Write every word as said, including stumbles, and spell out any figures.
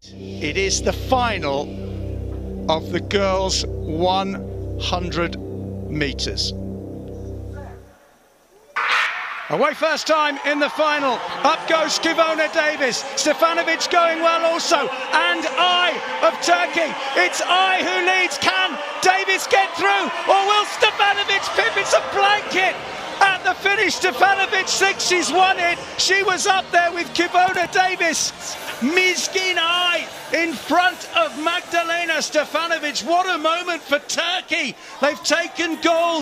It is the final of the girls' one hundred meters. Away first time in the final. Up goes Kivona Davis. Stefanovic going well also. And Ay of Turkey. It's Ay who leads. Can Davis get through? Or will Stefanovic pip? It's a blanket at the finish. Stefanovic thinks she's won it. She was up there with Kivona Davis. Mizgin Ay in front of Magdalena Stefanovic. What a moment for Turkey. They've taken gold.